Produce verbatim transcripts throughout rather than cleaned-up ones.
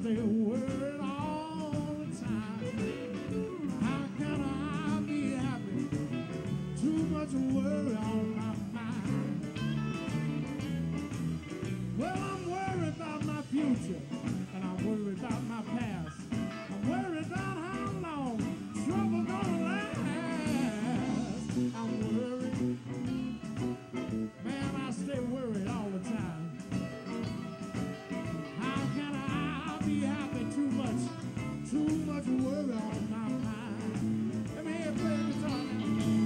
stay worried all the time. How can I be happy? Too much worry on my mind. Well, I'm worried about my future, and I'm worried about my past. I'm worried about how long trouble gonna last. I'm worried, man, I stay worried all the time. How can I be happy? Too much, too much worry on my mind. Let me hear you play the guitar now.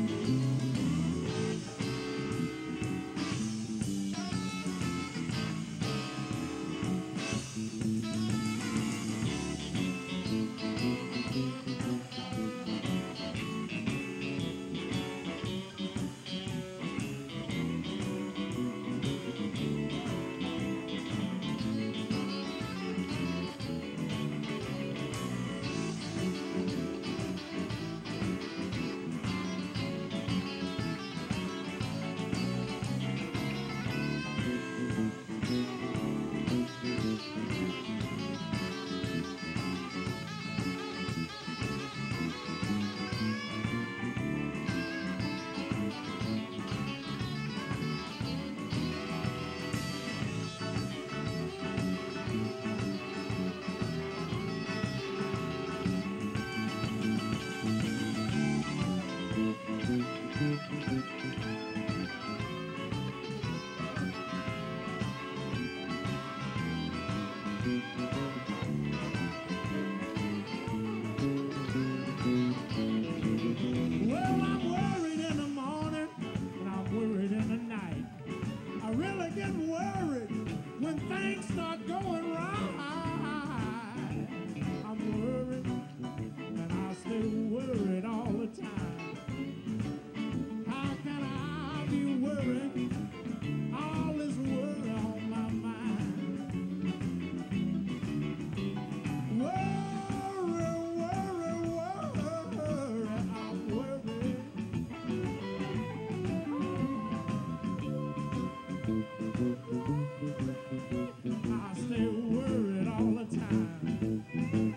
Well, I'm worried in the morning and I'm worried in the night. I really get worried when things start going right. I'm worried and I stay worried all the time. How can I be worried? All this worry on my mind. Worry, worry, worry, I'm worried. I stay worried all the time.